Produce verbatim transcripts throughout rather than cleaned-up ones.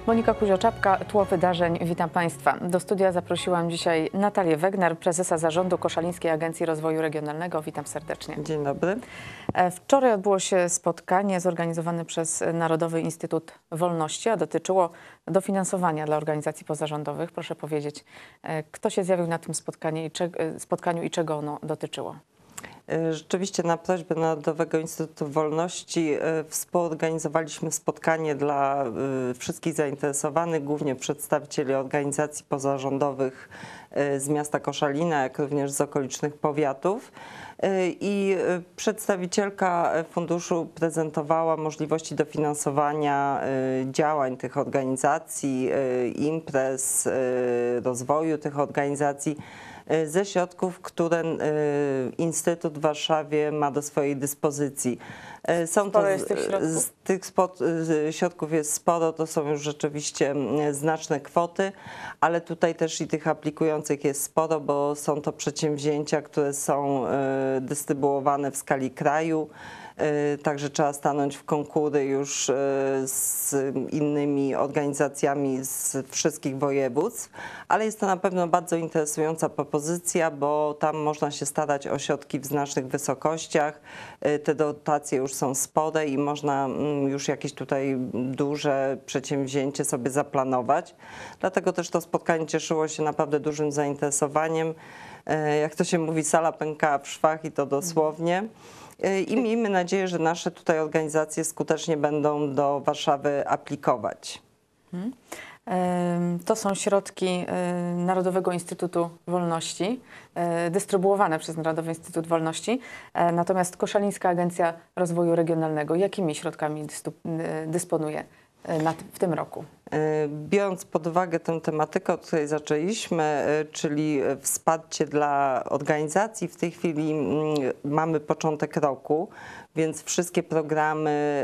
Monika Kuzio-Czapka, Tło Wydarzeń. Witam Państwa. Do studia zaprosiłam dzisiaj Natalię Wegner, prezesa zarządu Koszalińskiej Agencji Rozwoju Regionalnego. Witam serdecznie. Dzień dobry. Wczoraj odbyło się spotkanie zorganizowane przez Narodowy Instytut Wolności, a dotyczyło dofinansowania dla organizacji pozarządowych. Proszę powiedzieć, kto się zjawił na tym spotkaniu i, cze spotkaniu i czego ono dotyczyło? Rzeczywiście na prośbę Narodowego Instytutu Wolności współorganizowaliśmy spotkanie dla wszystkich zainteresowanych, głównie przedstawicieli organizacji pozarządowych z miasta Koszalina, jak również z okolicznych powiatów. I przedstawicielka funduszu prezentowała możliwości dofinansowania działań tych organizacji, imprez, rozwoju tych organizacji ze środków, które Instytut w Warszawie ma do swojej dyspozycji. Są to, jest tych środków? Z tych spod, z środków jest sporo, to są już rzeczywiście znaczne kwoty, ale tutaj też i tych aplikujących jest sporo, bo są to przedsięwzięcia, które są dystrybuowane w skali kraju. Także trzeba stanąć w konkury już z innymi organizacjami z wszystkich województw, ale jest to na pewno bardzo interesująca propozycja, bo tam można się starać o środki w znacznych wysokościach. Te dotacje już są spore i można już jakieś tutaj duże przedsięwzięcie sobie zaplanować. Dlatego też to spotkanie cieszyło się naprawdę dużym zainteresowaniem. Jak to się mówi, sala pękała w szwach i to dosłownie. I miejmy nadzieję, że nasze tutaj organizacje skutecznie będą do Warszawy aplikować. To są środki Narodowego Instytutu Wolności, dystrybuowane przez Narodowy Instytut Wolności. Natomiast Koszalińska Agencja Rozwoju Regionalnego, jakimi środkami dysponuje w tym roku? Biorąc pod uwagę tę tematykę, od której zaczęliśmy, czyli wsparcie dla organizacji, w tej chwili mamy początek roku, więc wszystkie programy,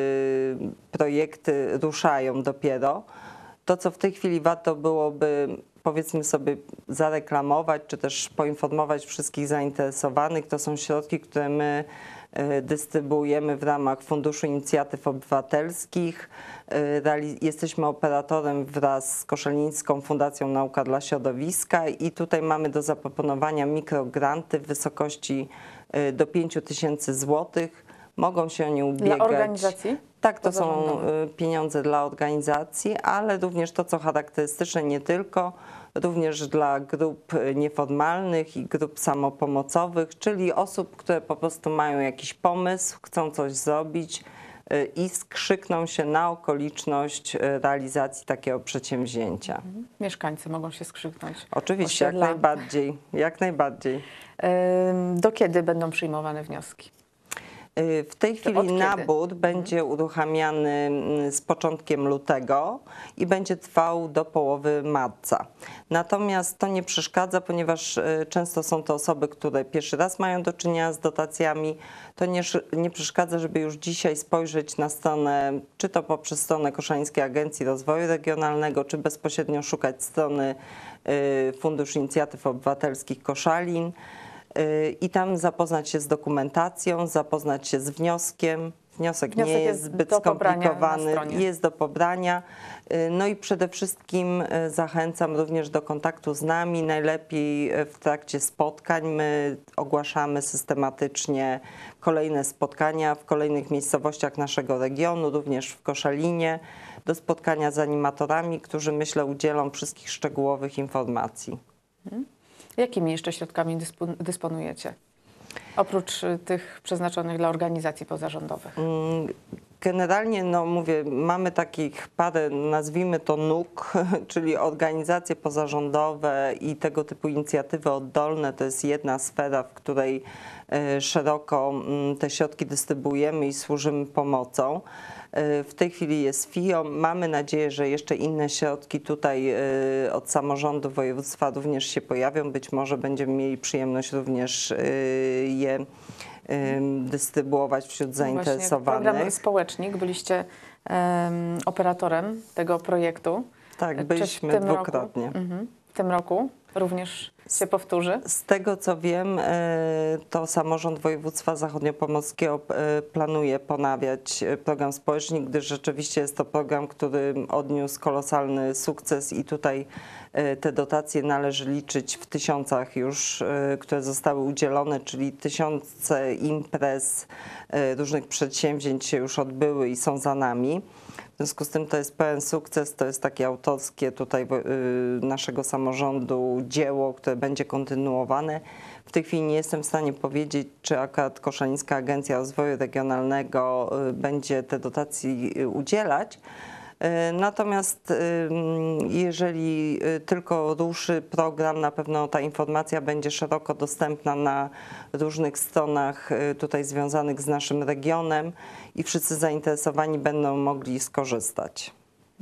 projekty ruszają dopiero. To, co w tej chwili warto byłoby, powiedzmy sobie, zareklamować, czy też poinformować wszystkich zainteresowanych, to są środki, które my dystrybuujemy w ramach Funduszu Inicjatyw Obywatelskich. Jesteśmy operatorem wraz z Koszalińską Fundacją Nauka dla Środowiska i tutaj mamy do zaproponowania mikrogranty w wysokości do pięciu tysięcy złotych. Mogą się o nie ubiegać. Dla organizacji? Tak, to są pieniądze dla organizacji, ale również to, co charakterystyczne, nie tylko, również dla grup nieformalnych i grup samopomocowych, czyli osób, które po prostu mają jakiś pomysł, chcą coś zrobić i skrzykną się na okoliczność realizacji takiego przedsięwzięcia. Mieszkańcy mogą się skrzyknąć. Oczywiście, jak najbardziej, jak najbardziej. Do kiedy będą przyjmowane wnioski? W tej chwili nabór będzie uruchamiany z początkiem lutego i będzie trwał do połowy marca. Natomiast to nie przeszkadza, ponieważ często są to osoby, które pierwszy raz mają do czynienia z dotacjami. To nie, nie przeszkadza, żeby już dzisiaj spojrzeć na stronę, czy to poprzez stronę Koszalińskiej Agencji Rozwoju Regionalnego, czy bezpośrednio szukać strony Fundusz Inicjatyw Obywatelskich Koszalin. I tam zapoznać się z dokumentacją, zapoznać się z wnioskiem. Wniosek, Wniosek nie jest, jest zbyt skomplikowany, jest do pobrania. No i przede wszystkim zachęcam również do kontaktu z nami, najlepiej w trakcie spotkań. My ogłaszamy systematycznie kolejne spotkania w kolejnych miejscowościach naszego regionu, również w Koszalinie, do spotkania z animatorami, którzy, myślę, udzielą wszystkich szczegółowych informacji. Hmm. Jakimi jeszcze środkami dysponujecie, oprócz tych przeznaczonych dla organizacji pozarządowych? Generalnie, no mówię, mamy takich parę, nazwijmy to nóg, czyli organizacje pozarządowe i tego typu inicjatywy oddolne. To jest jedna sfera, w której szeroko te środki dystrybuujemy i służymy pomocą. W tej chwili jest F I O. Mamy nadzieję, że jeszcze inne środki tutaj od samorządu województwa również się pojawią. Być może będziemy mieli przyjemność również je dystrybuować wśród zainteresowanych. Program Społecznik, byliście um, operatorem tego projektu. Tak, byliśmy dwukrotnie. Roku? Mhm. W tym roku również się powtórzy? Z tego co wiem, to samorząd województwa zachodniopomorskiego planuje ponawiać program społeczny, gdyż rzeczywiście jest to program, który odniósł kolosalny sukces i tutaj te dotacje należy liczyć w tysiącach już, które zostały udzielone, czyli tysiące imprez, różnych przedsięwzięć się już odbyły i są za nami. W związku z tym to jest pełen sukces, to jest takie autorskie tutaj naszego samorządu dzieło, które będzie kontynuowane. W tej chwili nie jestem w stanie powiedzieć, czy akurat Koszalińska Agencja Rozwoju Regionalnego będzie te dotacji udzielać. Natomiast jeżeli tylko ruszy program, na pewno ta informacja będzie szeroko dostępna na różnych stronach tutaj związanych z naszym regionem i wszyscy zainteresowani będą mogli skorzystać.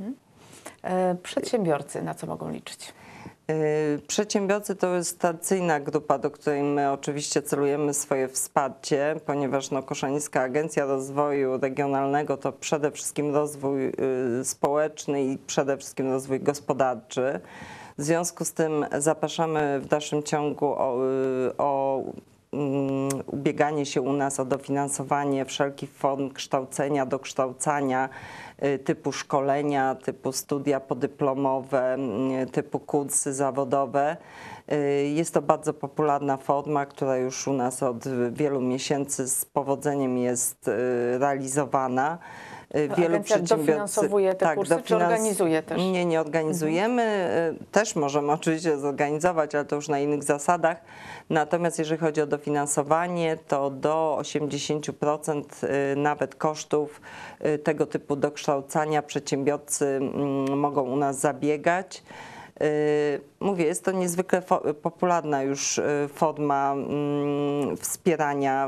Przedsiębiorcy na co mogą liczyć? Przedsiębiorcy to jest tradycyjna grupa, do której my oczywiście celujemy swoje wsparcie, ponieważ no, Koszalińska Agencja Rozwoju Regionalnego to przede wszystkim rozwój społeczny i przede wszystkim rozwój gospodarczy. W związku z tym zapraszamy w dalszym ciągu o, o ubieganie się u nas o dofinansowanie wszelkich form kształcenia, dokształcania, typu szkolenia, typu studia podyplomowe, typu kursy zawodowe. Jest to bardzo popularna forma, która już u nas od wielu miesięcy z powodzeniem jest realizowana. Wielu Agencja dofinansowuje te tak, kursy, dofinans... czy organizuje też? Nie, nie organizujemy. Mhm. Też możemy oczywiście zorganizować, ale to już na innych zasadach. Natomiast jeżeli chodzi o dofinansowanie, to do osiemdziesięciu procent nawet kosztów tego typu dokształcania przedsiębiorcy mogą u nas zabiegać. Mówię, jest to niezwykle popularna już forma wspierania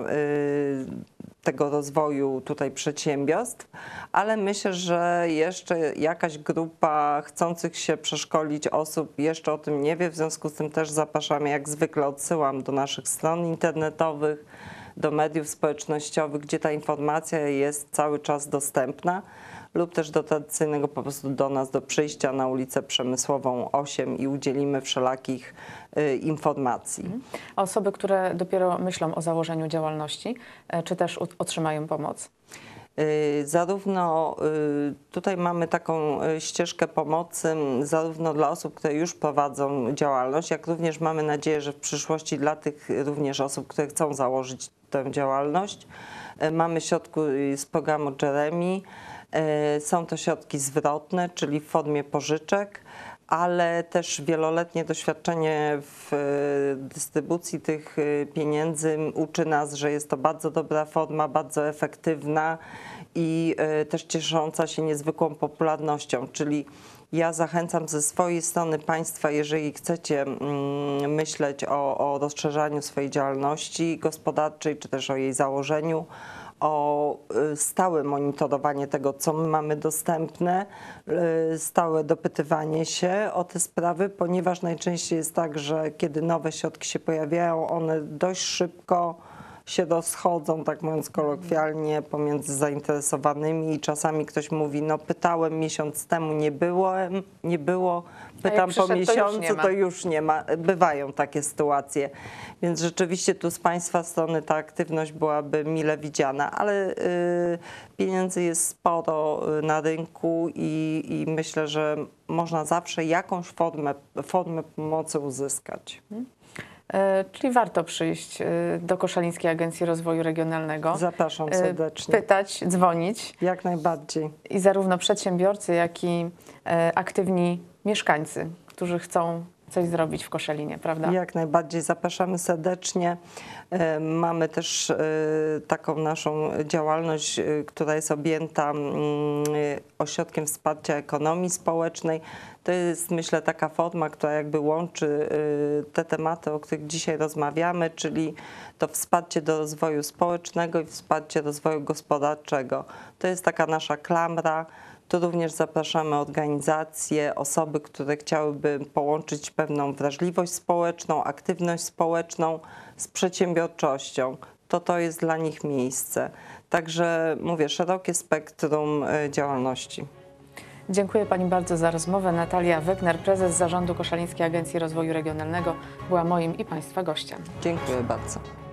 tego rozwoju tutaj przedsiębiorstw, ale myślę, że jeszcze jakaś grupa chcących się przeszkolić osób jeszcze o tym nie wie, w związku z tym też zapraszamy, jak zwykle odsyłam do naszych stron internetowych, do mediów społecznościowych, gdzie ta informacja jest cały czas dostępna, lub też do tradycyjnego po prostu do nas, do przyjścia na ulicę Przemysłową osiem i udzielimy wszelakich y, informacji. Osoby, które dopiero myślą o założeniu działalności, czy też otrzymają pomoc? Zarówno tutaj mamy taką ścieżkę pomocy zarówno dla osób, które już prowadzą działalność, jak również mamy nadzieję, że w przyszłości dla tych również osób, które chcą założyć tę działalność. Mamy środki z programu Jeremy. Są to środki zwrotne, czyli w formie pożyczek, ale też wieloletnie doświadczenie w dystrybucji tych pieniędzy uczy nas, że jest to bardzo dobra forma, bardzo efektywna i też ciesząca się niezwykłą popularnością, czyli ja zachęcam ze swojej strony Państwa, jeżeli chcecie myśleć o, o rozszerzaniu swojej działalności gospodarczej, czy też o jej założeniu, o stałe monitorowanie tego, co my mamy dostępne, stałe dopytywanie się o te sprawy, ponieważ najczęściej jest tak, że kiedy nowe środki się pojawiają, one dość szybko się rozchodzą, tak mówiąc kolokwialnie, pomiędzy zainteresowanymi i czasami ktoś mówi, no pytałem miesiąc temu, nie byłem, nie było, pytam po miesiącu, to już, to już nie ma. Bywają takie sytuacje, więc rzeczywiście tu z Państwa strony ta aktywność byłaby mile widziana, ale y, pieniędzy jest sporo na rynku i, i myślę, że można zawsze jakąś formę, formę pomocy uzyskać. Hmm. Czyli warto przyjść do Koszalińskiej Agencji Rozwoju Regionalnego. Zapraszam serdecznie. Pytać, dzwonić. Jak najbardziej. I zarówno przedsiębiorcy, jak i aktywni mieszkańcy, którzy chcą coś zrobić w Koszalinie, prawda? Jak najbardziej zapraszamy serdecznie. Mamy też taką naszą działalność, która jest objęta Ośrodkiem Wsparcia Ekonomii Społecznej. To jest, myślę, taka forma, która jakby łączy te tematy, o których dzisiaj rozmawiamy, czyli to wsparcie do rozwoju społecznego i wsparcie rozwoju gospodarczego. To jest taka nasza klamra. Tu również zapraszamy organizacje, osoby, które chciałyby połączyć pewną wrażliwość społeczną, aktywność społeczną z przedsiębiorczością. To to jest dla nich miejsce. Także mówię, szerokie spektrum działalności. Dziękuję Pani bardzo za rozmowę. Natalia Wegner, prezes Zarządu Koszalińskiej Agencji Rozwoju Regionalnego, była moim i Państwa gościem. Dziękuję bardzo.